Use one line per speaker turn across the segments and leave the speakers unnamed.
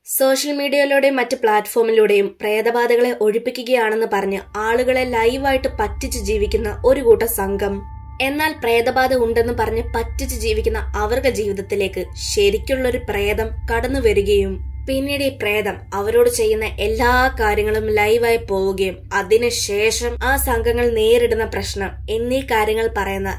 Social മീഡിയയിലൂടെയും മറ്റ് പ്ലാറ്റ്ഫോമിലൂടെയും പ്രേതബാധകളെ ഒഴിപ്പിക്കുകയാണെന്ന് പറഞ്ഞ് ആളുകളെ ലൈവായിട്ട് പറ്റിച്ച് ജീവിക്കുന്ന ഒരു കൂട്ടം സംഘം. എന്നാൽ പ്രേതബാധ ഉണ്ടെന്ന് പറഞ്ഞ് പറ്റിച്ച് ജീവിക്കുന്ന അവരുടെ ജീവിതത്തിലേക്ക് ശരിക്കുള്ളൊരു പ്രേതം കടന്നു വരികയും പിന്നീട് ഈ പ്രേതം അവരോട് ചെയ്യുന്ന എല്ലാ കാര്യങ്ങളും ലൈവായി പോവുകയും അതിനുശേഷം ആ സംഘങ്ങൾ നേരിടുന്ന പ്രശ്നം എന്നീ കാര്യങ്ങൾ പറയുന്ന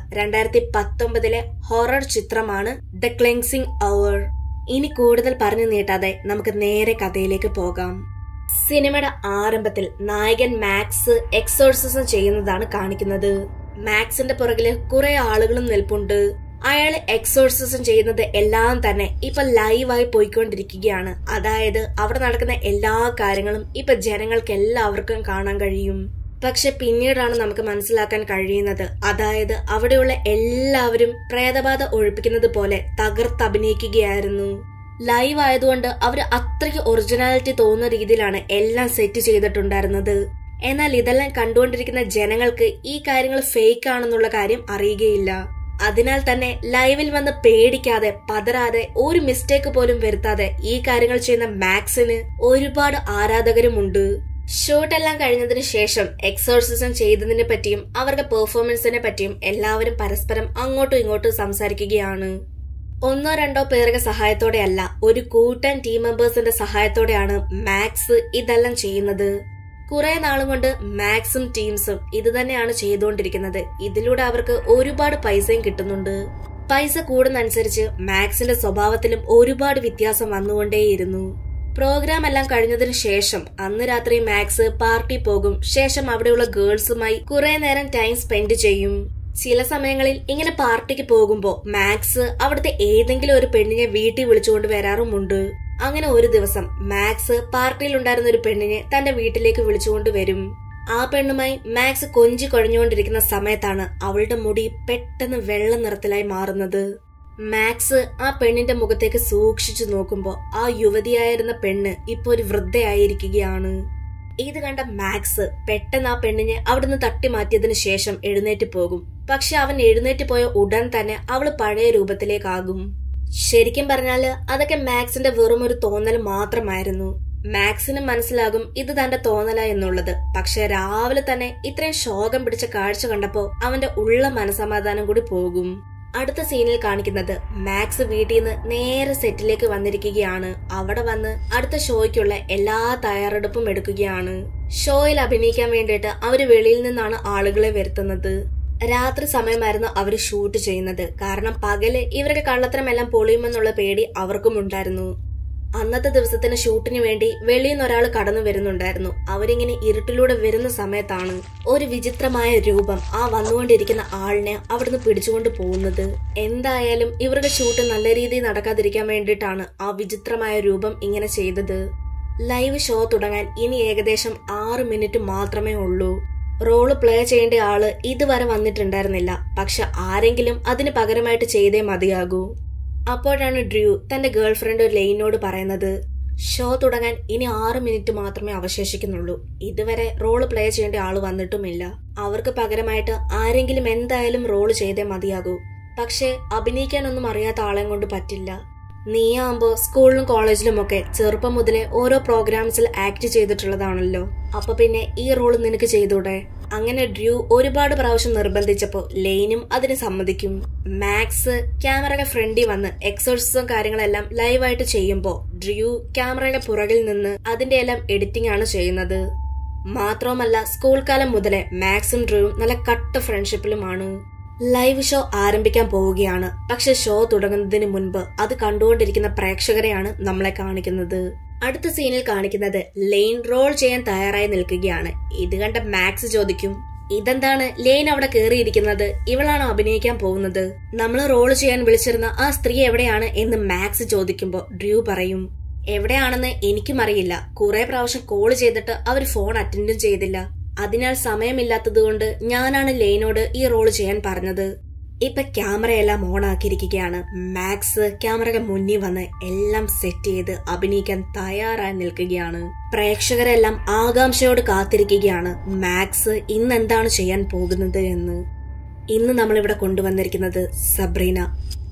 2019 ഹൊറർ ചിത്രമാണ് ദ ക്ലെൻസിംഗ് അവർ. ഇനി കൂടുതൽ പറഞ്ഞു നീട്ടാതെ നമുക്ക് നേരെ കഥയിലേക്ക് പോകാം. സിനിമയുടെ ആരംഭത്തിൽ നായകൻ മാക്സ് എക്സോർസിസം ചെയ്യുന്നതാണ് കാണിക്കുന്നത്. മാക്സിന്റെ പുറകില് കുറെ ആളുകളും നിൽപ്പുണ്ട്. അയാള് എക്സോർസിസം ചെയ്യുന്നത് എല്ലാം തന്നെ ഇപ്പൊ ലൈവായി പോയിക്കൊണ്ടിരിക്കുകയാണ്. അതായത് അവിടെ നടക്കുന്ന എല്ലാ കാര്യങ്ങളും ഇപ്പൊ ജനങ്ങൾക്ക് എല്ലാവർക്കും കാണാൻ കഴിയും. പക്ഷെ പിന്നീടാണ് നമുക്ക് മനസ്സിലാക്കാൻ കഴിയുന്നത്, അതായത് അവിടെയുള്ള എല്ലാവരും പ്രേതബാധ ഒഴിപ്പിക്കുന്നത് പോലെ തകർത്തഭിനയിക്കുകയായിരുന്നു. ലൈവ് ആയതുകൊണ്ട് അവര് അത്രയ്ക്ക് ഒറിജിനാലിറ്റി തോന്നുന്ന രീതിയിലാണ് എല്ലാം സെറ്റ് ചെയ്തിട്ടുണ്ടായിരുന്നത്. എന്നാൽ ഇതെല്ലാം കണ്ടുകൊണ്ടിരിക്കുന്ന ജനങ്ങൾക്ക് ഈ കാര്യങ്ങൾ ഫേക്ക് ആണെന്നുള്ള കാര്യം അറിയുകയില്ല. അതിനാൽ തന്നെ ലൈവിൽ വന്ന് പേടിക്കാതെ പതറാതെ ഒരു മിസ്റ്റേക്ക് പോലും വരുത്താതെ ഈ കാര്യങ്ങൾ ചെയ്യുന്ന മാക്സിന് ഒരുപാട് ആരാധകരുമുണ്ട്. ഷൂട്ടെല്ലാം കഴിഞ്ഞതിന് ശേഷം എക്സോർസിസം ചെയ്തതിനെ പറ്റിയും അവരുടെ പെർഫോമൻസിനെ പറ്റിയും എല്ലാവരും പരസ്പരം അങ്ങോട്ടും ഇങ്ങോട്ടും സംസാരിക്കുകയാണ്. ഒന്നോ രണ്ടോ പേരുടെ സഹായത്തോടെയല്ല, ഒരു കൂട്ടൻ ടീം മെമ്പേഴ്സിന്റെ സഹായത്തോടെയാണ് മാക്സ് ഇതെല്ലാം ചെയ്യുന്നത്. കുറെ നാളും കൊണ്ട് മാക്സും ടീംസും ഇത് തന്നെയാണ് ചെയ്തുകൊണ്ടിരിക്കുന്നത്. ഇതിലൂടെ അവർക്ക് ഒരുപാട് പൈസയും കിട്ടുന്നുണ്ട്. പൈസ കൂടുന്നതനുസരിച്ച് മാക്സിന്റെ സ്വഭാവത്തിലും ഒരുപാട് വ്യത്യാസം വന്നുകൊണ്ടേയിരുന്നു. പ്രോഗ്രാം എല്ലാം കഴിഞ്ഞതിന് ശേഷം അന്ന് രാത്രി മാക്സ് പാർട്ടി പോകും. ശേഷം അവിടെയുള്ള ഗേൾസുമായി കുറെ നേരം ടൈം സ്പെൻഡ് ചെയ്യും. ചില സമയങ്ങളിൽ ഇങ്ങനെ പാർട്ടിക്ക് പോകുമ്പോ മാക്സ് അവിടുത്തെ ഏതെങ്കിലും ഒരു പെണ്ണിനെ വീട്ടിൽ വിളിച്ചുകൊണ്ട് വരാറുമുണ്ട്. അങ്ങനെ ഒരു ദിവസം മാക്സ് പാർട്ടിയിൽ ഉണ്ടായിരുന്ന ഒരു പെണ്ണിനെ തന്റെ വീട്ടിലേക്ക് വിളിച്ചുകൊണ്ട് വരും. ആ പെണ്ണുമായി മാക്സ് കൊഞ്ചി കുഴഞ്ഞുകൊണ്ടിരിക്കുന്ന സമയത്താണ് അവളുടെ മുടി പെട്ടെന്ന് വെള്ള നിറത്തിലായി മാറുന്നത്. മാക്സ് ആ പെണ്ണിന്റെ മുഖത്തേക്ക് സൂക്ഷിച്ചു നോക്കുമ്പോ ആ യുവതിയായിരുന്ന പെണ്ണ് ഇപ്പൊ ഒരു വൃദ്ധയായിരിക്കുകയാണ്. ഇത് കണ്ട മാക്സ് പെട്ടെന്ന് ആ പെണ്ണിനെ അവിടുന്ന് തട്ടി മാറ്റിയതിനു ശേഷം എഴുന്നേറ്റ് പോകും. പക്ഷെ അവൻ എഴുന്നേറ്റ് പോയ ഉടൻ തന്നെ അവള് പഴയ രൂപത്തിലേക്കാകും. ശരിക്കും പറഞ്ഞാല് അതൊക്കെ മാക്സിന്റെ വെറും ഒരു തോന്നൽ മാത്രമായിരുന്നു. മാക്സിന് മനസ്സിലാകും ഇത് തന്റെ തോന്നല എന്നുള്ളത്. പക്ഷെ രാവിലെ തന്നെ ഇത്രയും ശോകം പിടിച്ച കാഴ്ച കണ്ടപ്പോ അവന്റെ ഉള്ള മനസമാധാനം കൂടി പോകും. അടുത്ത സീനിൽ കാണിക്കുന്നത് മാക്സ് വീട്ടിൽ നിന്ന് നേരെ സെറ്റിലേക്ക് വന്നിരിക്കുകയാണ്. അവിടെ വന്ന് അടുത്ത ഷോയ്ക്കുള്ള എല്ലാ തയ്യാറെടുപ്പും എടുക്കുകയാണ്. ഷോയിൽ അഭിനയിക്കാൻ വേണ്ടിയിട്ട് അവര് വെളിയിൽ നിന്നാണ് ആളുകളെ വരുത്തുന്നത്. രാത്രി സമയമായിരുന്നു അവര് ഷൂട്ട് ചെയ്യുന്നത്. കാരണം പകല് ഇവരുടെ കള്ളത്തരമെല്ലാം പൊളിയുമെന്നുള്ള പേടി അവർക്കും ഉണ്ടായിരുന്നു. അന്നത്തെ ദിവസത്തിന് ഷൂട്ടിന് വേണ്ടി വെളിയിൽ നിന്ന് ഒരാൾ കടന്നു വരുന്നുണ്ടായിരുന്നു. അവരിങ്ങനെ ഇരുട്ടിലൂടെ വരുന്ന സമയത്താണ് ഒരു വിചിത്രമായ രൂപം ആ വന്നുകൊണ്ടിരിക്കുന്ന ആളിനെ അവിടുന്ന് പിടിച്ചുകൊണ്ട് പോകുന്നത്. എന്തായാലും ഇവരുടെ ഷൂട്ട് നല്ല രീതിയിൽ നടക്കാതിരിക്കാൻ വേണ്ടിയിട്ടാണ് ആ വിചിത്രമായ രൂപം ഇങ്ങനെ ചെയ്തത്. ലൈവ് ഷോ തുടങ്ങാൻ ഇനി ഏകദേശം 6 മിനിറ്റ് മാത്രമേ ഉള്ളൂ. റോള് പ്ലേ ചെയ്യേണ്ട ആള് ഇതുവരെ വന്നിട്ടുണ്ടായിരുന്നില്ല. പക്ഷെ ആരെങ്കിലും അതിന് പകരമായിട്ട് ചെയ്തേ മതിയാകൂ. അപ്പോഴാണ് ഡ്രൂ തന്റെ ഗേൾഫ്രണ്ട് ലെയ്നോട് പറയുന്നത്, ഷോ തുടങ്ങാൻ ഇനി 6 മിനിറ്റ് മാത്രമേ അവശേഷിക്കുന്നുള്ളൂ. ഇതുവരെ റോള് പ്ലേ ചെയ്യേണ്ട ആള് വന്നിട്ടുമില്ല. അവർക്ക് പകരമായിട്ട് ആരെങ്കിലും എന്തായാലും റോള് ചെയ്തേ മതിയാകൂ. പക്ഷെ അഭിനയിക്കാനൊന്നും അറിയാത്ത ആളെ കൊണ്ട് പറ്റില്ല. നീയാകുമ്പോ സ്കൂളിലും കോളേജിലും ഒക്കെ ചെറുപ്പം മുതലേ ഓരോ പ്രോഗ്രാംസിൽ ആക്ട് ചെയ്തിട്ടുള്ളതാണല്ലോ. അപ്പൊ പിന്നെ ഈ റോള് നിനക്ക് ചെയ്തൂടെ? അങ്ങനെ ഡ്രൂ ഒരുപാട് പ്രാവശ്യം നിർബന്ധിച്ചപ്പോ ലെയ്നും അതിന് സമ്മതിക്കും. മാക്സ് ക്യാമറയുടെ ഫ്രണ്ടിൽ വന്ന് എക്സോർസിസം കാര്യങ്ങളെല്ലാം ലൈവായിട്ട് ചെയ്യുമ്പോ ഡ്രൂ ക്യാമറയുടെ പുറകിൽ നിന്ന് അതിന്റെ എല്ലാം എഡിറ്റിംഗ് ആണ് ചെയ്യുന്നത്. മാത്രവുമല്ല സ്കൂൾ കാലം മുതലേ മാക്സും ഡ്രൂവും നല്ല കട്ട ഫ്രണ്ട്ഷിപ്പിലുമാണ്. ലൈവ് ഷോ ആരംഭിക്കാൻ പോവുകയാണ്. പക്ഷെ ഷോ തുടങ്ങുന്നതിന് മുൻപ് അത് കണ്ടുകൊണ്ടിരിക്കുന്ന പ്രേക്ഷകരെയാണ് നമ്മളെ കാണിക്കുന്നത്. അടുത്ത സീനിൽ കാണിക്കുന്നത് ലെയ്ൻ റോൾ ചെയ്യാൻ തയ്യാറായി നിൽക്കുകയാണ്. ഇത് കണ്ട മാക്സ് ചോദിക്കും, ഇതെന്താണ് ലെയ്ൻ അവിടെ കേറിയിരിക്കുന്നത്? ഇവളാണോ അഭിനയിക്കാൻ പോകുന്നത്? നമ്മള് റോൾ ചെയ്യാൻ വിളിച്ചിരുന്ന ആ സ്ത്രീ എവിടെയാണ് എന്ന് മാക്സ് ചോദിക്കുമ്പോ ഡ്രൂ പറയും, എവിടെയാണെന്ന് എനിക്കും അറിയില്ല. കുറെ പ്രാവശ്യം കോള് ചെയ്തിട്ട് അവര് ഫോൺ അറ്റൻഡും ചെയ്തില്ല. അതിനാൽ സമയമില്ലാത്തതുകൊണ്ട് ഞാനാണ് ലെയ്നോട് ഈ റോള് ചെയ്യാൻ പറഞ്ഞത്. ഇപ്പൊ ക്യാമറയെല്ലാം ഓൺ ആക്കിയിരിക്കുകയാണ്. മാക്സ് ക്യാമറയുടെ മുന്നിൽ വന്ന് എല്ലാം സെറ്റ് ചെയ്ത് അഭിനയിക്കാൻ തയ്യാറായി നിൽക്കുകയാണ്. പ്രേക്ഷകരെല്ലാം ആകാംക്ഷയോട് കാത്തിരിക്കുകയാണ് മാക്സ് ഇന്ന് എന്താണ് ചെയ്യാൻ പോകുന്നത് എന്ന്. ഇന്ന് നമ്മളിവിടെ കൊണ്ടുവന്നിരിക്കുന്നത് സബ്രീന.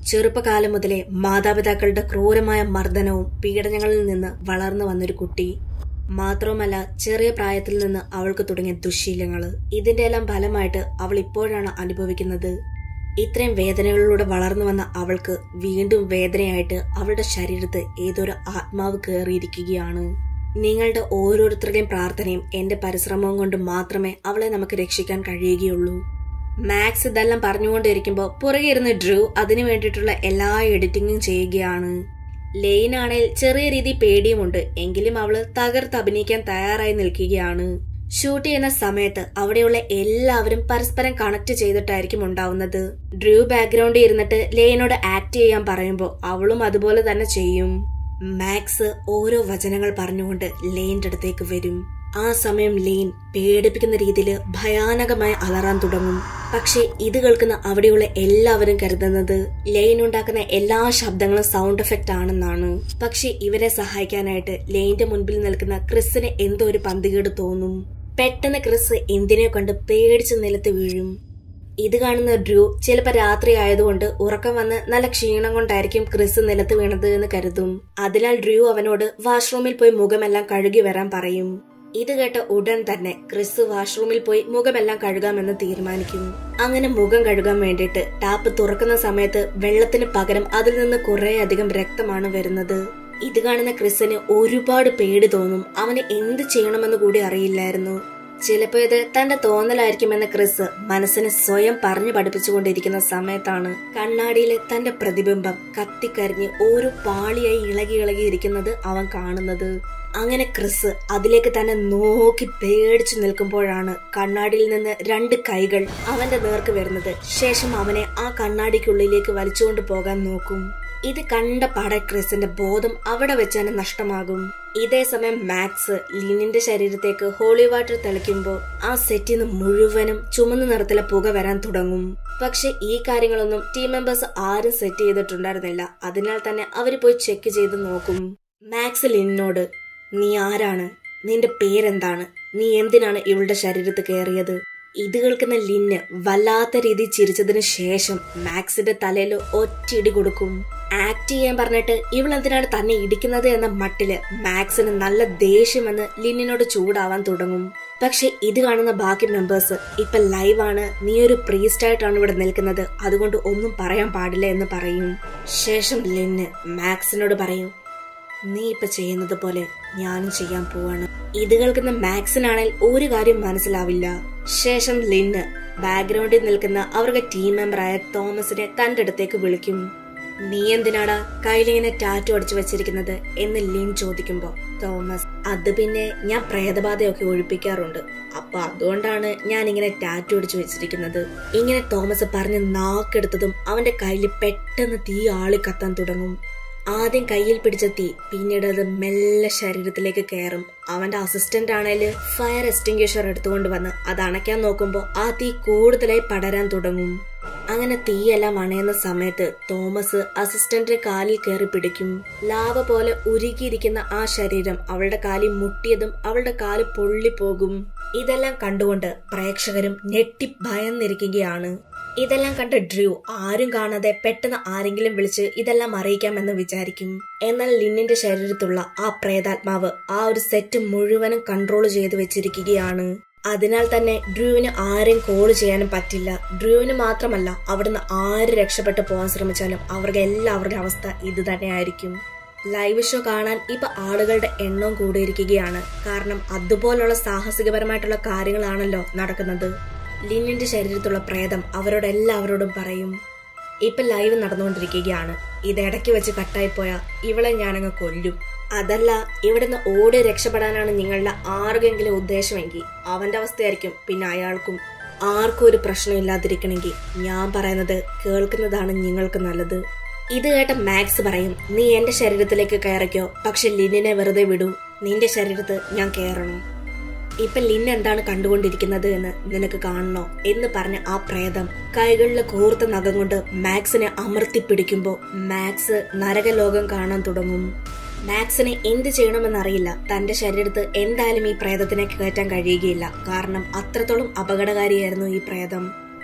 ചെറുപ്പകാലം മുതലേ മാതാപിതാക്കളുടെ ക്രൂരമായ മർദ്ദനവും പീഡനങ്ങളിൽ നിന്ന് വളർന്നു വന്നൊരു കുട്ടി. മാത്രവുമല്ല, ചെറിയ പ്രായത്തിൽ നിന്ന് അവൾക്ക് തുടങ്ങിയ ദുശ്ശീലങ്ങള്. ഇതിന്റെ എല്ലാം ഫലമായിട്ട് അവൾ ഇപ്പോഴാണ് അനുഭവിക്കുന്നത്. ഇത്രയും വേദനകളിലൂടെ വളർന്നു വന്ന അവൾക്ക് വീണ്ടും വേദനയായിട്ട് അവളുടെ ശരീരത്ത് ഏതൊരു ആത്മാവ് കയറിയിരിക്കുകയാണ്. നിങ്ങളുടെ ഓരോരുത്തരുടെയും പ്രാർത്ഥനയും എന്റെ പരിശ്രമവും കൊണ്ട് മാത്രമേ അവളെ നമുക്ക് രക്ഷിക്കാൻ കഴിയുകയുള്ളൂ. മാക്സ് ഇതെല്ലാം പറഞ്ഞുകൊണ്ടിരിക്കുമ്പോൾ പുറകെ ഇരുന്ന് ഡ്രൂ അതിനു വേണ്ടിയിട്ടുള്ള എല്ലാ എഡിറ്റിംഗും ചെയ്യുകയാണ്. ലെയ്നാണെങ്കിൽ ചെറിയ രീതി പേടിയുമുണ്ട്, എങ്കിലും അവള് തകർത്ത് അഭിനയിക്കാൻ തയ്യാറായി നിൽക്കുകയാണ്. ഷൂട്ട് ചെയ്യുന്ന സമയത്ത് അവിടെയുള്ള എല്ലാവരും പരസ്പരം കണക്ട് ചെയ്തിട്ടായിരിക്കും ഉണ്ടാവുന്നത്. ഡ്രൂ ബാക്ക്ഗ്രൗണ്ടിൽ ഇരുന്നിട്ട് ലെയ്നോട് ആക്ട് ചെയ്യാൻ പറയുമ്പോൾ അവളും അതുപോലെ തന്നെ ചെയ്യും. മാക്സ് ഓരോ വചനങ്ങൾ പറഞ്ഞുകൊണ്ട് ലെയ്ന്റെ അടുത്തേക്ക് വരും. ആ സമയം ലെയ്ൻ പേടിപ്പിക്കുന്ന രീതിയിൽ ഭയാനകമായി അലറാൻ തുടങ്ങും. പക്ഷെ ഇത് കേൾക്കുന്ന അവിടെയുള്ള എല്ലാവരും കരുതുന്നത് ലെയ്ൻ ഉണ്ടാക്കുന്ന എല്ലാ ശബ്ദങ്ങളും സൗണ്ട് എഫക്റ്റ് ആണെന്നാണ്. പക്ഷെ ഇവരെ സഹായിക്കാനായിട്ട് ലെയ്ന്റെ മുൻപിൽ നിൽക്കുന്ന ക്രിസിന് എന്തോ ഒരു പന്തികേട് തോന്നും. പെട്ടെന്ന് ക്രിസ് എന്തിനെ കൊണ്ട് പേടിച്ച് നിലത്ത് വീഴും. ഇത് കാണുന്ന ഡ്രൂ ചിലപ്പോ രാത്രി ആയതുകൊണ്ട് ഉറക്കം വന്ന് നല്ല ക്ഷീണം കൊണ്ടായിരിക്കും ക്രിസ് നിലത്ത് വീണത് എന്ന് കരുതും. അതിനാൽ ഡ്രൂ അവനോട് വാഷ്റൂമിൽ പോയി മുഖമെല്ലാം കഴുകി വരാൻ പറയും. ഇത് കേട്ട ഉടൻ തന്നെ ക്രിസ് വാഷ്റൂമിൽ പോയി മുഖമെല്ലാം കഴുകാമെന്ന് തീരുമാനിക്കും. അങ്ങനെ മുഖം കഴുകാൻ വേണ്ടിയിട്ട് ടാപ്പ് തുറക്കുന്ന സമയത്ത് വെള്ളത്തിന് പകരം അതിൽ നിന്ന് കുറെ അധികം രക്തമാണ് വരുന്നത്. ഇത് കാണുന്ന ക്രിസിന് ഒരുപാട് പേടി തോന്നും. അവന് എന്ത് ചെയ്യണമെന്ന് കൂടി അറിയില്ലായിരുന്നു. ചിലപ്പോ ഇത് തന്റെ തോന്നലായിരിക്കുമെന്ന് ക്രിസ് മനസ്സിനെ സ്വയം പറഞ്ഞു പഠിപ്പിച്ചുകൊണ്ടിരിക്കുന്ന സമയത്താണ് കണ്ണാടിയിലെ തന്റെ പ്രതിബിംബം കത്തിക്കരിഞ്ഞ് ഓരോ പാളിയായി ഇളകി ഇരിക്കുന്നത് അവൻ കാണുന്നത്. അങ്ങനെ ക്രിസ് അതിലേക്ക് തന്നെ നോക്കി പേടിച്ചു നിൽക്കുമ്പോഴാണ് കണ്ണാടിയിൽ നിന്ന് 2 കൈകൾ അവന്റെ നേർക്ക് വരുന്നത്. ശേഷം അവനെ ആ കണ്ണാടിക്കുള്ളിലേക്ക് വലിച്ചുകൊണ്ട് പോകാൻ നോക്കും. ഇത് കണ്ട പാടെ ക്രിസിന്റെ ബോധം അവിടെ വെച്ച് തന്നെ നഷ്ടമാകും. ഇതേ സമയം മാക്സ് ലിനിന്റെ ശരീരത്തേക്ക് ഹോളി വാട്ടർ തെളിക്കുമ്പോൾ ആ സെറ്റിൽ നിന്ന് മുഴുവനും ചുമന്ന നിറത്തിലെ പുക വരാൻ തുടങ്ങും. പക്ഷെ ഈ കാര്യങ്ങളൊന്നും ടീം മെമ്പേഴ്സ് ആരും സെറ്റ് ചെയ്തിട്ടുണ്ടായിരുന്നില്ല. അതിനാൽ തന്നെ അവര് പോയി ചെക്ക് ചെയ്ത് നോക്കും. മാക്സ് ലിനിനോട്, നീ ആരാണ്? നിന്റെ പേരെന്താണ്? നീ എന്തിനാണ് ഇവളുടെ ശരീരത്ത് കയറിയത്? ഇത് കേൾക്കുന്ന ലിന്ന് വല്ലാത്ത രീതി ചിരിച്ചതിന് ശേഷം മാക്സിന്റെ തലയിൽ ഒറ്റയിടി കൊടുക്കും. ആക്ട് ചെയ്യാൻ പറഞ്ഞിട്ട് ഇവളെന്തിനാണ് തന്നെ ഇടിക്കുന്നത് എന്ന മട്ടില് മാക്സിന് നല്ല ദേഷ്യമെന്ന് ലിന്നിനോട് ചൂടാവാൻ തുടങ്ങും. പക്ഷെ ഇത് കാണുന്ന ബാക്കി മെമ്പേഴ്സ് ഇപ്പൊ ലൈവാണ്, നീ ഒരു പ്രീസ്റ്റ് ആയിട്ടാണ് ഇവിടെ നിൽക്കുന്നത്, അതുകൊണ്ട് ഒന്നും പറയാൻ പാടില്ല എന്ന് പറയും. ശേഷം ലിന്ന് മാക്സിനോട് പറയും, നീ ഇപ്പൊ ചെയ്യുന്നത് പോലെ ഞാനും ചെയ്യാൻ പോവാണ്. ഇത് കേൾക്കുന്ന മാക്സിനാണെങ്കിൽ ഒരു കാര്യം മനസ്സിലാവില്ല. ശേഷം ലിന്ന് ബാക്ക്ഗ്രൗണ്ടിൽ നിൽക്കുന്ന അവരുടെ ടീം മെമ്പറായ തോമസിനെ തന്റെ അടുത്തേക്ക് വിളിക്കും. നീ എന്തിനാടാ കയ്യിലിങ്ങനെ ടാറ്റു അടിച്ചു വെച്ചിരിക്കുന്നത് എന്ന് ലിൻ ചോദിക്കുമ്പോ തോമസ്, അത് പിന്നെ ഞാൻ പ്രേതബാധയൊക്കെ ഒഴിപ്പിക്കാറുണ്ട്, അപ്പൊ അതുകൊണ്ടാണ് ഞാൻ ഇങ്ങനെ ടാറ്റു അടിച്ചു വെച്ചിരിക്കുന്നത്. ഇങ്ങനെ തോമസ് പറഞ്ഞ് നാക്കെടുത്തതും അവന്റെ കയ്യിൽ പെട്ടെന്ന് തീ ആളി കത്താൻ തുടങ്ങും. ആദ്യം കയ്യിൽ പിടിച്ച തീ പിന്നീട് അത് മെല്ലെ ശരീരത്തിലേക്ക് കയറും. അവന്റെ അസിസ്റ്റന്റ് ആണേല് ഫയർ എക്സ്റ്റിംഗ്വിഷർ എടുത്തുകൊണ്ട് വന്ന് അത് അണയ്ക്കാൻ നോക്കുമ്പോ ആ തീ കൂടുതലായി പടരാൻ തുടങ്ങും. അങ്ങനെ തീയെല്ലാം അണയുന്ന സമയത്ത് തോമസ് അസിസ്റ്റന്റിന്റെ കാലിൽ കയറി പിടിക്കും. ലാവ പോലെ ഉരുകിയിരിക്കുന്ന ആ ശരീരം അവളുടെ കാലിൽ മുട്ടിയതും അവളുടെ കാല് പൊള്ളിപ്പോകും. ഇതെല്ലാം കണ്ടുകൊണ്ട് പ്രേക്ഷകരും ഞെട്ടി ഭയന്നിരിക്കുകയാണ്. ഇതെല്ലാം കണ്ട ഡ്രൂ ആരും കാണാതെ പെട്ടെന്ന് ആരെങ്കിലും വിളിച്ച് ഇതെല്ലാം അറിയിക്കാമെന്ന് വിചാരിക്കും. എന്നാൽ ലിന്നിന്റെ ശരീരത്തുള്ള ആ പ്രേതാത്മാവ് ആ ഒരു സെറ്റ് മുഴുവനും കൺട്രോൾ ചെയ്ത് വെച്ചിരിക്കുകയാണ്. അതിനാൽ തന്നെ ഡ്രൂവിന് ആരെയും കോൾ ചെയ്യാനും പറ്റില്ല. ഡ്രൂവിന് മാത്രമല്ല, അവിടുന്ന് ആര് രക്ഷപ്പെട്ടു പോകാൻ ശ്രമിച്ചാലും അവർക്ക് എല്ലാവരുടെ അവസ്ഥ ഇത് തന്നെയായിരിക്കും. ലൈവ് ഷോ കാണാൻ ഇപ്പൊ ആളുകളുടെ എണ്ണവും കൂടിയിരിക്കുകയാണ്. കാരണം അതുപോലുള്ള സാഹസികപരമായിട്ടുള്ള കാര്യങ്ങളാണല്ലോ നടക്കുന്നത്. ലിന്നിന്റെ ശരീരത്തുള്ള പ്രേതം അവരോടെല്ലാവരോടും പറയും, ഇപ്പൊ ലൈവ് നടന്നുകൊണ്ടിരിക്കുകയാണ്, ഇതിടയ്ക്ക് വെച്ച് കട്ടായിപ്പോയാ ഇവളെ ഞാനങ്ങ് കൊല്ലും. അതല്ല, ഇവിടുന്ന് ഓടി രക്ഷപ്പെടാനാണ് നിങ്ങളുടെ ആർക്കെങ്കിലും ഉദ്ദേശമെങ്കിൽ അവന്റെ അവസ്ഥയായിരിക്കും പിന്നെ അയാൾക്കും. ആർക്കും ഒരു പ്രശ്നം ഇല്ലാതിരിക്കണമെങ്കിൽ ഞാൻ പറയുന്നത് കേൾക്കുന്നതാണ് നിങ്ങൾക്ക് നല്ലത്. ഇത് കേട്ട മാക്സ് പറയും, നീ എന്റെ ശരീരത്തിലേക്ക് കയറിക്കോ, പക്ഷെ ലിന്നിനെ വെറുതെ വിടൂ, നിന്റെ ശരീരത്ത് ഞാൻ കയറണം. ഇപ്പൊ ലിൻ എന്താണ് കണ്ടുകൊണ്ടിരിക്കുന്നത് എന്ന് നിനക്ക് കാണണോ എന്ന് പറഞ്ഞ ആ പ്രേതം കൈകളിലെ കൂർത്ത നഖം കൊണ്ട് മാക്സിനെ അമർത്തി പിടിക്കുമ്പോ മാക്സ് നരകലോകം കാണാൻ തുടങ്ങും. മാക്സിനെ എന്ത് ചെയ്യണമെന്നറിയില്ല. തന്റെ ശരീരത്ത് എന്തായാലും ഈ പ്രേതത്തിനെ കയറ്റാൻ കഴിയുകയില്ല. കാരണം അത്രത്തോളം അപകടകാരിയായിരുന്നു ഈ പ്രേതം.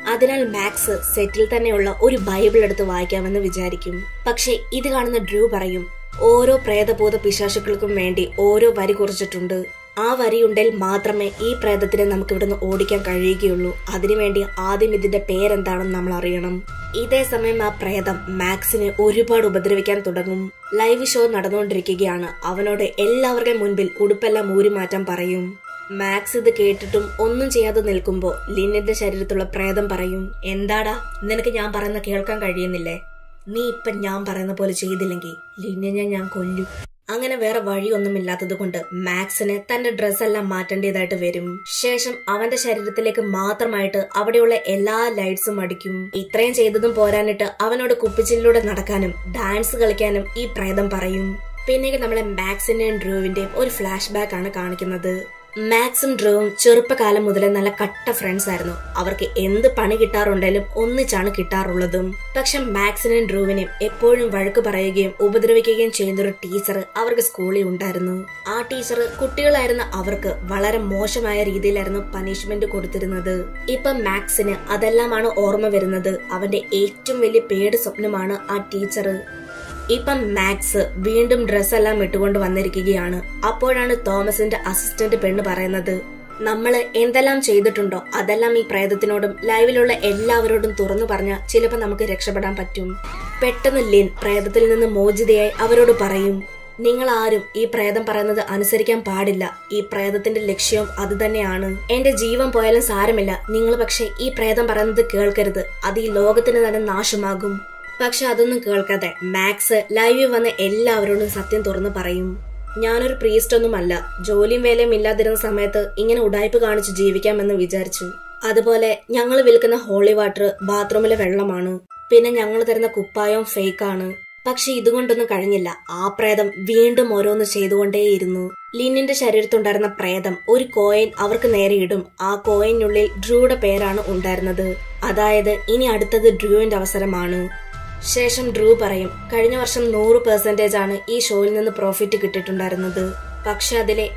അതിനാൽ മാക്സ് സെറ്റിൽ തന്നെയുള്ള ഒരു ബൈബിൾ എടുത്ത് വായിക്കാമെന്ന് വിചാരിക്കും. പക്ഷെ ഇത് കാണുന്ന ഡ്രൂ പറയും, ഓരോ പ്രേതഭൂത പിശാചുക്കൾക്കും വേണ്ടി ഓരോ വരി കുറിച്ചിട്ടുണ്ട്. ആ വരിയുണ്ടെങ്കിൽ മാത്രമേ ഈ പ്രേതത്തിനെ നമുക്ക് ഇവിടുന്ന് ഓടിക്കാൻ കഴിയുകയുള്ളൂ. അതിനുവേണ്ടി ആദ്യം ഇതിന്റെ പേരെന്താണെന്ന് നമ്മൾ അറിയണം. ഇതേ സമയം ആ പ്രേതം മാക്സിനെ ഒരുപാട് ഉപദ്രവിക്കാൻ തുടങ്ങും. ലൈവ് ഷോ നടന്നുകൊണ്ടിരിക്കുകയാണ്. അവനോട് എല്ലാവരുടെയും മുൻപിൽ ഉടുപ്പെല്ലാം ഊരി മാറ്റാൻ പറയും. മാക്സ് ഇത് കേട്ടിട്ടും ഒന്നും ചെയ്യാതെ നിൽക്കുമ്പോ ലിന്നിന്റെ ശരീരത്തുള്ള പ്രേതം പറയും, എന്താടാ നിനക്ക് ഞാൻ പറയുന്ന കേൾക്കാൻ കഴിയുന്നില്ലേ? നീ ഇപ്പൊ ഞാൻ പറയുന്ന പോലെ ചെയ്തില്ലെങ്കിൽ ലിന്നിനെ ഞാൻ കൊല്ലും. അങ്ങനെ വേറെ വഴിയൊന്നുമില്ലാത്തത് കൊണ്ട് മാക്സിന് തന്റെ ഡ്രസ്സെല്ലാം മാറ്റേണ്ടതായിട്ട് വരും. ശേഷം അവന്റെ ശരീരത്തിലേക്ക് മാത്രമായിട്ട് അവിടെയുള്ള എല്ലാ ലൈറ്റ്സും അടിക്കും. ഇത്രയും ചെയ്തതും പോരാനിട്ട് അവനോട് കുപ്പിച്ചിലൂടെ നടക്കാനും ഡാൻസ് കളിക്കാനും ഈ പ്രേതം പറയും. പിന്നീട് നമ്മളെ മാക്സിന്റെയും ഡ്രൂവിന്റെയും ഒരു ഫ്ലാഷ് ബാക്ക് ആണ് കാണിക്കുന്നത്. മാക്സും ഡ്രൂവും ചെറുപ്പകാലം മുതലേ നല്ല കട്ട ഫ്രണ്ട്സ് ആയിരുന്നു. അവർക്ക് എന്ത് പണി കിട്ടാറുണ്ടെങ്കിലും ഒന്നിച്ചാണ് കിട്ടാറുള്ളതും. പക്ഷെ മാക്സിനെയും ഡ്രൂവിനെയും എപ്പോഴും വഴക്ക് പറയുകയും ഉപദ്രവിക്കുകയും ചെയ്യുന്നൊരു ടീച്ചർ അവർക്ക് സ്കൂളിൽ ഉണ്ടായിരുന്നു. ആ ടീച്ചർ കുട്ടികളായിരുന്ന അവർക്ക് വളരെ മോശമായ രീതിയിലായിരുന്നു പനിഷ്മെന്റ് കൊടുത്തിരുന്നത്. ഇപ്പൊ മാക്സിന് അതെല്ലാമാണ് ഓർമ്മ വരുന്നത്. അവന്റെ ഏറ്റവും വലിയ പേടി സ്വപ്നമാണ് ആ ടീച്ചർ. ഇപ്പം മാക്സ് വീണ്ടും ഡ്രസ്സെല്ലാം ഇട്ടുകൊണ്ട് വന്നിരിക്കുകയാണ്. അപ്പോഴാണ് തോമസിന്റെ അസിസ്റ്റന്റ് പെണ്ണ് പറയുന്നത്, നമ്മള് എന്തെല്ലാം ചെയ്തിട്ടുണ്ടോ അതെല്ലാം ഈ പ്രേതത്തിനോടും ലൈവിലുള്ള എല്ലാവരോടും തുറന്നു പറഞ്ഞാൽ ചിലപ്പോൾ നമുക്ക് രക്ഷപ്പെടാൻ പറ്റും. പെട്ടെന്ന് ലിൻ പ്രേതത്തിൽ നിന്ന് മോചിതയായി അവരോട് പറയും, നിങ്ങൾ ആരും ഈ പ്രേതം പറയുന്നത് അനുസരിക്കാൻ പാടില്ല. ഈ പ്രേതത്തിന്റെ ലക്ഷ്യവും അത് തന്നെയാണ്. എന്റെ ജീവൻ പോയാലും സാരമില്ല, നിങ്ങൾ പക്ഷെ ഈ പ്രേതം പറയുന്നത് കേൾക്കരുത്. അത് ഈ ലോകത്തിന് തന്നെ നാശമാകും. പക്ഷെ അതൊന്നും കേൾക്കാതെ മാക്സ് ലൈവിൽ വന്ന് എല്ലാവരോടും സത്യം തുറന്നു പറയും. ഞാനൊരു പ്രീസ്റ്റ് ഒന്നുമല്ല. ജോലിയും വേലയും ഇല്ലാതിരുന്ന സമയത്ത് ഇങ്ങനെ ഉടായ്പ കാണിച്ച് ജീവിക്കാമെന്ന് വിചാരിച്ചു. അതുപോലെ ഞങ്ങൾ വിൽക്കുന്ന ഹോളി വാട്ടർ ബാത്റൂമിലെ വെള്ളമാണ്. പിന്നെ ഞങ്ങൾ തരുന്ന കുപ്പായവും ഫേക്കാണ്. പക്ഷെ ഇതുകൊണ്ടൊന്നും കഴിഞ്ഞില്ല. ആ പ്രേതം വീണ്ടും ഓരോന്ന് ചെയ്തുകൊണ്ടേയിരുന്നു. ലിന്നിന്റെ ശരീരത്തുണ്ടായിരുന്ന പ്രേതം ഒരു കോയിൻ അവർക്ക് നേരെ ഇടും. ആ കോയിനുള്ളിൽ ഡ്രൂയുടെ പേരാണ് ഉണ്ടായിരുന്നത്. അതായത് ഇനി അടുത്തത് ഡ്രൂവിന്റെ അവസരമാണ്. ശേഷം ഡ്രൂ പറയും, കഴിഞ്ഞ വർഷം 100% ആണ് ഈ ഷോയിൽ നിന്ന് പ്രോഫിറ്റ് കിട്ടിയിട്ടുണ്ടായിരുന്നത്. പക്ഷെ അതിലെ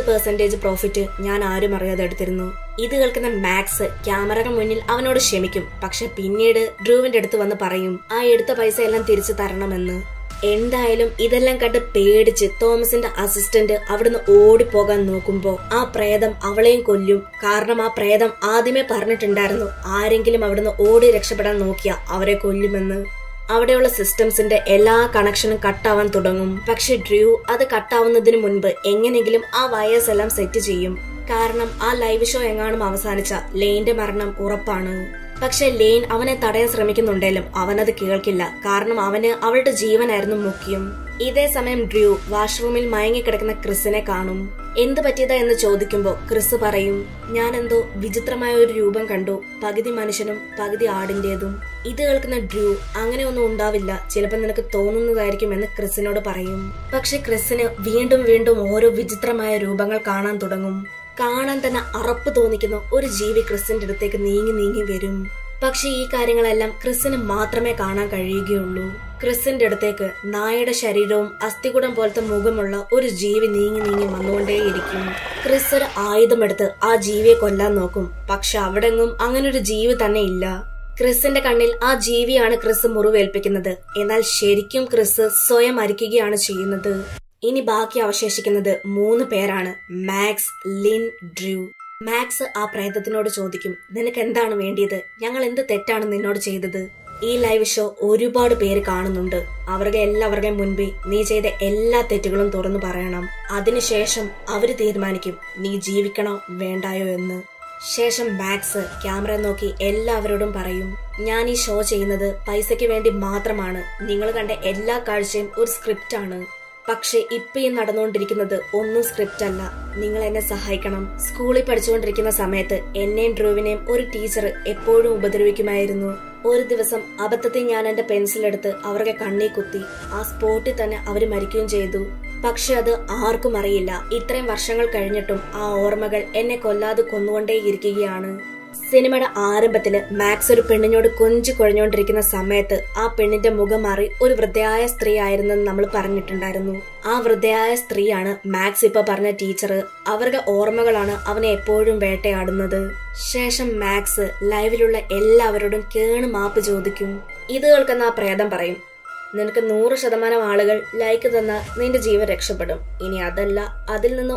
70% പ്രോഫിറ്റ് ഞാൻ ആരും അറിയാതെ എടുത്തിരുന്നു. ഇത് കേൾക്കുന്ന മാക്സ് ക്യാമറയുടെ മുന്നിൽ അവനോട് ക്ഷമിക്കും. പക്ഷെ പിന്നീട് ഡ്രൂവിന്റെ അടുത്ത് വന്ന് പറയും, ആ എടുത്ത പൈസ എല്ലാം തിരിച്ചു തരണമെന്ന്. എന്തായാലും ഇതെല്ലാം കണ്ട് പേടിച്ച് തോമസിന്റെ അസിസ്റ്റന്റ് അവിടുന്ന് ഓടിപ്പോകാൻ നോക്കുമ്പോ ആ പ്രേതം അവളെയും കൊല്ലും. കാരണം ആ പ്രേതം ആദ്യമേ പറഞ്ഞിട്ടുണ്ടായിരുന്നു, ആരെങ്കിലും അവിടുന്ന് ഓടി രക്ഷപ്പെടാൻ നോക്കിയാ അവരെ കൊല്ലുമെന്ന്. അവിടെയുള്ള സിസ്റ്റംസിന്റെ എല്ലാ കണക്ഷനും കട്ടാവാൻ തുടങ്ങും. പക്ഷെ ഡ്രൂ അത് കട്ടാവുന്നതിന് മുൻപ് എങ്ങനെങ്കിലും ആ വയേഴ്സ് എല്ലാം സെറ്റ് ചെയ്യും. കാരണം ആ ലൈവ് ഷോ എങ്ങാനും അവസാനിച്ച ലെയിന്റെ മരണം ഉറപ്പാണ്. പക്ഷെ ലെയിൻ അവനെ തടയാൻ ശ്രമിക്കുന്നുണ്ടെങ്കിലും അവനത് കേൾക്കില്ല. കാരണം അവന് അവളുടെ ജീവനായിരുന്നു മുഖ്യം. ഇതേ സമയം ഡ്രൂ വാഷ്റൂമിൽ മയങ്ങിക്കിടക്കുന്ന ക്രിസിനെ കാണും. എന്ത് പറ്റിയതാ എന്ന് ചോദിക്കുമ്പോ ക്രിസ് പറയും, ഞാൻ എന്തോ വിചിത്രമായ ഒരു രൂപം കണ്ടു, പകുതി മനുഷ്യനും പകുതി ആടിന്റേതും. ഇത് കേൾക്കുന്ന ഡ്രൂ, അങ്ങനെ ഒന്നും ഉണ്ടാവില്ല, ചിലപ്പോൾ നിനക്ക് തോന്നുന്നതായിരിക്കും എന്ന് ക്രിസിനോട് പറയും. പക്ഷെ ക്രിസിന് വീണ്ടും വീണ്ടും ഓരോ വിചിത്രമായ രൂപങ്ങൾ കാണാൻ തുടങ്ങും. കാണാൻ തന്നെ അറപ്പ് തോന്നിക്കുന്ന ഒരു ജീവി ക്രിസിന്റെ അടുത്തേക്ക് നീങ്ങി നീങ്ങി വരും. പക്ഷെ ഈ കാര്യങ്ങളെല്ലാം ക്രിസിന് മാത്രമേ കാണാൻ കഴിയുകയുള്ളൂ. ക്രിസിന്റെ അടുത്തേക്ക് നായയുടെ ശരീരവും അസ്ഥികൂടം പോലത്തെ മുഖമുള്ള ഒരു ജീവി നീങ്ങി നീങ്ങി വന്നുകൊണ്ടേയിരിക്കും. ക്രിസ് ഒരു ആയുധമെടുത്ത് ആ ജീവിയെ കൊല്ലാൻ നോക്കും. പക്ഷെ അവിടെങ്ങും അങ്ങനൊരു ജീവി തന്നെ ഇല്ല. ക്രിസിന്റെ കണ്ണിൽ ആ ജീവിയാണ് ക്രിസ് മുറിവേൽപ്പിക്കുന്നത്. എന്നാൽ ശരിക്കും ക്രിസ് സ്വയം മരിക്കുകയാണ് ചെയ്യുന്നത്. ഇനി ബാക്കി അവശേഷിക്കുന്നത് 3 പേരാണ്, മാക്സ്, ലിൻ, ഡ്രൂ. മാക്സ് ആ പ്രേതത്തിനോട് ചോദിക്കും, നിനക്ക് എന്താണ് വേണ്ടിയത്? ഞങ്ങൾ എന്ത് തെറ്റാണ് നിന്നോട് ചെയ്തത്? ഈ ലൈവ് ഷോ ഒരുപാട് പേര് കാണുന്നുണ്ട്. അവരുടെ എല്ലാവരുടെയും മുൻപിൽ നീ ചെയ്ത എല്ലാ തെറ്റുകളും തുറന്നു പറയണം. അതിനുശേഷം അവര് തീരുമാനിക്കും നീ ജീവിക്കണോ വേണ്ടായോ എന്ന്. ശേഷം മാക്സ് ക്യാമറ നോക്കി എല്ലാവരോടും പറയും, ഞാൻ ഈ ഷോ ചെയ്യുന്നത് പൈസയ്ക്ക് വേണ്ടി മാത്രമാണ്. നിങ്ങൾ കണ്ട എല്ലാ കാഴ്ചയും ഒരു സ്ക്രിപ്റ്റ് ആണ്. പക്ഷെ ഇപ്പൊ ഈ നടന്നുകൊണ്ടിരിക്കുന്നത് ഒന്നും സ്ക്രിപ്റ്റ് അല്ല. നിങ്ങൾ എന്നെ സഹായിക്കണം. സ്കൂളിൽ പഠിച്ചുകൊണ്ടിരിക്കുന്ന സമയത്ത് എന്നെയും ഡ്രൂവിനെയും ഒരു ടീച്ചർ എപ്പോഴും ഉപദ്രവിക്കുമായിരുന്നു. ഒരു ദിവസം അബദ്ധത്തിൽ ഞാൻ എന്റെ പെൻസിലെടുത്ത് അവരുടെ കണ്ണി കുത്തി. ആ സ്പോട്ടിൽ തന്നെ അവര് മരിക്കുകയും ചെയ്തു. പക്ഷെ അത് ആർക്കും അറിയില്ല. ഇത്രയും വർഷങ്ങൾ കഴിഞ്ഞിട്ടും ആ ഓർമ്മകൾ എന്നെ കൊല്ലാതെ കൊന്നുകൊണ്ടേയിരിക്കുകയാണ്. സിനിമയുടെ ആരംഭത്തില് മാക്സ് ഒരു പെണ്ണിനോട് കൊഞ്ചു കുഴഞ്ഞോണ്ടിരിക്കുന്ന സമയത്ത് ആ പെണ്ണിന്റെ മുഖം മാറി ഒരു വൃദ്ധയായ സ്ത്രീ ആയിരുന്നെന്ന് നമ്മൾ പറഞ്ഞിട്ടുണ്ടായിരുന്നു. ആ വൃദ്ധയായ സ്ത്രീയാണ് മാക്സ് ഇപ്പൊ പറഞ്ഞ ടീച്ചർ. അവരുടെ ഓർമ്മകളാണ് അവനെ എപ്പോഴും വേട്ടയാടുന്നത്. ശേഷം മാക്സ് ലൈവിലുള്ള എല്ലാവരോടും കേണ് മാപ്പ് ചോദിക്കും. ഇത് കേൾക്കുന്ന ആ പ്രേതം പറയും, നിനക്ക് 100% ആളുകൾ ലൈക്ക് തന്നാൽ നിന്റെ ജീവൻ രക്ഷപ്പെടും. ഇനി അതല്ല, അതിൽ നിന്ന്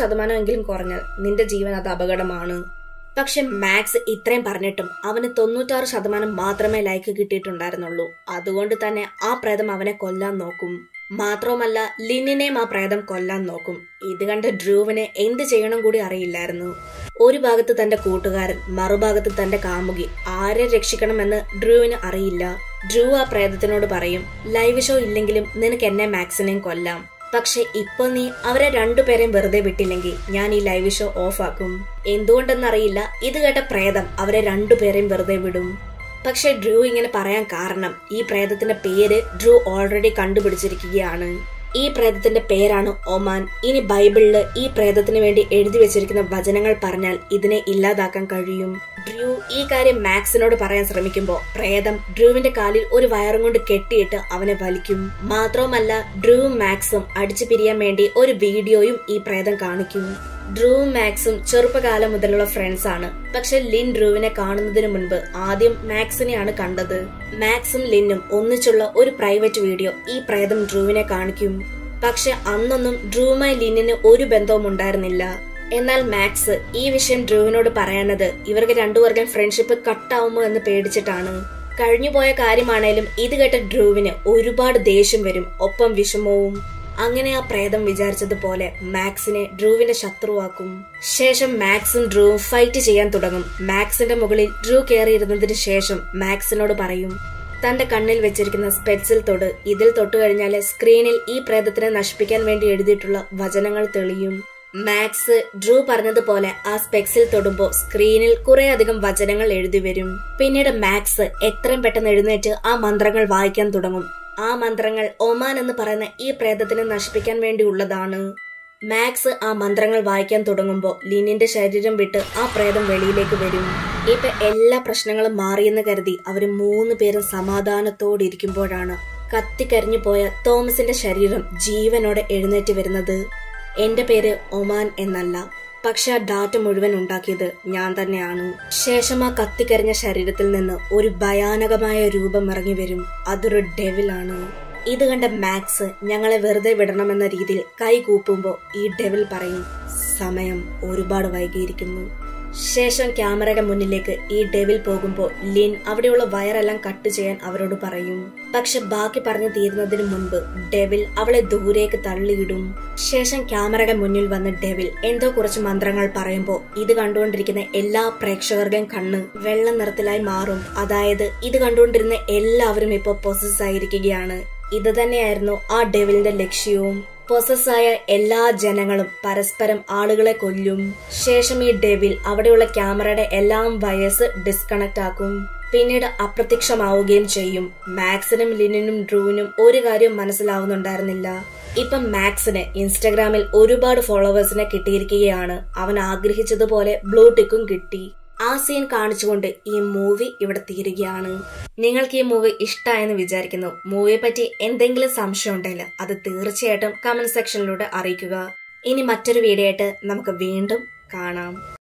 1% കുറഞ്ഞാൽ നിന്റെ ജീവൻ അത് അപകടമാണ്. പക്ഷെ മാക്സ് ഇത്രയും പറഞ്ഞിട്ടും അവന് 96% മാത്രമേ ലൈക്ക് കിട്ടിയിട്ടുണ്ടായിരുന്നുള്ളൂ. അതുകൊണ്ട് തന്നെ ആ പ്രേതം അവനെ കൊല്ലാൻ നോക്കും. മാത്രവുമല്ല ലിന്നിനെയും ആ പ്രേതം കൊല്ലാൻ നോക്കും. ഇത് കണ്ട് ഡ്രൂവിന് എന്ത് ചെയ്യണം കൂടി അറിയില്ലായിരുന്നു. ഒരു ഭാഗത്ത് തന്റെ കൂട്ടുകാരൻ, മറുഭാഗത്ത് തന്റെ കാമുകി. ആരെ രക്ഷിക്കണമെന്ന് ഡ്രൂവിന് അറിയില്ല. ഡ്രൂ ആ പ്രേതത്തിനോട് പറയും, ലൈവ് ഷോ ഇല്ലെങ്കിലും നിനക്ക് എന്നെ മാക്സിനെയും കൊല്ലാം. പക്ഷെ ഇപ്പൊ നീ അവരെ രണ്ടുപേരെയും വെറുതെ വിട്ടില്ലെങ്കിൽ ഞാൻ ഈ ലൈവ് ഷോ ഓഫ് ആക്കും. എന്തുകൊണ്ടെന്നറിയില്ല, ഇത് കേട്ട പ്രേതം അവരെ രണ്ടുപേരെയും വെറുതെ വിടും. പക്ഷെ ഡ്രൂ ഇങ്ങനെ പറയാൻ കാരണം ഈ പ്രേതത്തിന്റെ പേര് ഡ്രൂ ഓൾറെഡി കണ്ടുപിടിച്ചിരിക്കുകയാണ്. ഈ പ്രേതത്തിന്റെ പേരാണ് ഒമാൻ. ഇനി ബൈബിളില് ഈ പ്രേതത്തിന് വേണ്ടി എഴുതി വെച്ചിരിക്കുന്ന വചനങ്ങൾ പറഞ്ഞാൽ ഇതിനെ ഇല്ലാതാക്കാൻ കഴിയും. ഡ്രൂ ഈ കാര്യം മാക്സിനോട് പറയാൻ ശ്രമിക്കുമ്പോ പ്രേതം ഡ്രൂവിന്റെ കാലിൽ ഒരു വയറും കൊണ്ട് കെട്ടിയിട്ട് അവനെ വലിക്കും. മാത്രവുമല്ല ഡ്രൂവും മാക്സും അടിച്ചു പിരിയാൻ വേണ്ടി ഒരു വീഡിയോയും ഈ പ്രേതം കാണിക്കും. ഡ്രൂവും മാക്സും ചെറുപ്പകാലം മുതലുള്ള ഫ്രണ്ട്സ് ആണ്. പക്ഷെ ലിൻ ഡ്രൂവിനെ കാണുന്നതിന് മുൻപ് ആദ്യം മാക്സിനെയാണ് കണ്ടത്. മാക്സും ലിന്നും ഒന്നിച്ചുള്ള ഒരു പ്രൈവറ്റ് വീഡിയോ ഈ പ്രേതം ഡ്രൂവിനെ കാണിക്കും. പക്ഷെ അന്നൊന്നും ഡ്രൂവുമായി ലിന്നിന് ഒരു ബന്ധവും ഉണ്ടായിരുന്നില്ല. എന്നാൽ മാക്സ് ഈ വിഷയം ഡ്രൂവിനോട് പറയാനത് ഇവർക്ക് രണ്ടുപേർക്കും ഫ്രണ്ട്ഷിപ്പ് കട്ടാവുമോ എന്ന് പേടിച്ചിട്ടാണ്. കഴിഞ്ഞുപോയ കാര്യമാണേലും ഇത് കേട്ട ഡ്രൂവിന് ഒരുപാട് ദേഷ്യം വരും, ഒപ്പം വിഷമവും. അങ്ങനെ ആ പ്രേതം വിചാരിച്ചതുപോലെ മാക്സിനെ ഡ്രൂവിന്റെ ശത്രുവാക്കും. ശേഷം മാക്സും ഡ്രൂവും ഫൈറ്റ് ചെയ്യാൻ തുടങ്ങും. മാക്സിന്റെ മുകളിൽ ഡ്രൂ കയറിയിരുന്നതിന് ശേഷം മാക്സിനോട് പറയും, തന്റെ കണ്ണിൽ വെച്ചിരിക്കുന്ന സ്പെറ്റ്സിൽ തൊട്. ഇതിൽ തൊട്ടു കഴിഞ്ഞാല് സ്ക്രീനിൽ ഈ പ്രേതത്തിനെ നശിപ്പിക്കാൻ വേണ്ടി എഴുതിയിട്ടുള്ള വചനങ്ങൾ തെളിയും. മാക്സ് ഡ്രൂ പറഞ്ഞതുപോലെ ആ സ്പെക്സിൽ തൊടുമ്പോ സ്ക്രീനിൽ കുറെ അധികം വചനങ്ങൾ എഴുതി വരും. പിന്നീട് മാക്സ് എത്രയും പെട്ടെന്ന് എഴുന്നേറ്റ് ആ മന്ത്രങ്ങൾ വായിക്കാൻ തുടങ്ങും. ആ മന്ത്രങ്ങൾ ഒമാൻ എന്ന് പറയുന്ന ഈ പ്രേതത്തിനെ നശിപ്പിക്കാൻ വേണ്ടി ഉള്ളതാണ്. മാക്സ് ആ മന്ത്രങ്ങൾ വായിക്കാൻ തുടങ്ങുമ്പോ ലിനിന്റെ ശരീരം വിട്ട് ആ പ്രേതം വെളിയിലേക്ക് വരും. ഇപ്പൊ എല്ലാ പ്രശ്നങ്ങളും മാറിയെന്ന് കരുതി അവര് 3 പേരും സമാധാനത്തോടെ ഇരിക്കുമ്പോഴാണ് കത്തിക്കരിഞ്ഞു പോയ തോമസിന്റെ ശരീരം ജീവനോടെ എഴുന്നേറ്റ് വരുന്നത്. എന്റെ പേര് ഒമാൻ എന്നല്ല, പക്ഷെ ആ ഡാറ്റ മുഴുവൻ ഉണ്ടാക്കിയത് ഞാൻ തന്നെയാണ്. ശേഷം ആ കത്തിക്കരിഞ്ഞ ശരീരത്തിൽ നിന്ന് ഒരു ഭയാനകമായ രൂപം ഇറങ്ങി വരും. അതൊരു ഡെവിലാണ്. ഇത് കണ്ട മാക്സ് ഞങ്ങളെ വെറുതെ വിടണമെന്ന രീതിയിൽ കൈ കൂപ്പുമ്പോ ഈ ഡെവിൽ പറയും, സമയം ഒരുപാട് വൈകിയിരിക്കുന്നു. ശേഷം ക്യാമറയുടെ മുന്നിലേക്ക് ഈ ഡെവിൽ പോകുമ്പോ ലിൻ അവിടെയുള്ള വയറെല്ലാം കട്ട് ചെയ്യാൻ അവരോട് പറയും. പക്ഷെ ബാക്കി പറഞ്ഞു തീരുന്നതിന് മുൻപ് ഡെവിൽ അവളെ ദൂരേക്ക് തള്ളിയിടും. ശേഷം ക്യാമറയുടെ മുന്നിൽ വന്ന ഡെവിൽ എന്തോ കുറച്ച് മന്ത്രങ്ങൾ പറയുമ്പോ ഇത് കണ്ടുകൊണ്ടിരിക്കുന്ന എല്ലാ പ്രേക്ഷകരുടെയും കണ്ണ് വെള്ള നിറത്തിലായി മാറും. അതായത് ഇത് കണ്ടുകൊണ്ടിരുന്ന എല്ലാവരും ഇപ്പൊ പൊസസ് ആയിരിക്കുകയാണ്. ഇത് തന്നെയായിരുന്നു ആ ഡെവിലിന്റെ ലക്ഷ്യവും. പൊസസ്സായ എല്ലാ ജനങ്ങളും പരസ്പരം ആളുകളെ കൊല്ലും. ശേഷം ഈ ഡെവിൽ അവിടെയുള്ള ക്യാമറയുടെ എല്ലാം വയസ്സ് ഡിസ്കണക്ട് ആക്കും. പിന്നീട് അപ്രത്യക്ഷമാവുകയും ചെയ്യും. മാക്സിനും ലിനിനും ഡ്രൂവിനും ഒരു കാര്യം മനസ്സിലാവുന്നുണ്ടായിരുന്നില്ല. ഇപ്പം മാക്സിന് ഇൻസ്റ്റഗ്രാമിൽ ഒരുപാട് ഫോളോവേഴ്സിനെ കിട്ടിയിരിക്കുകയാണ്. അവൻ ആഗ്രഹിച്ചതുപോലെ ബ്ലൂ ടിക്കും കിട്ടി. ആ സീൻ കാണിച്ചുകൊണ്ട് ഈ മൂവി ഇവിടെ തീരുകയാണ്. നിങ്ങൾക്ക് ഈ മൂവി ഇഷ്ടമായെന്ന് വിചാരിക്കുന്നു. മൂവിയെ പറ്റി എന്തെങ്കിലും സംശയം ഉണ്ടെങ്കിൽ അത് തീർച്ചയായിട്ടും കമന്റ് സെക്ഷനിലൂടെ അറിയിക്കുക. ഇനി മറ്റൊരു വീഡിയോ ആയിട്ട് നമുക്ക് വീണ്ടും കാണാം.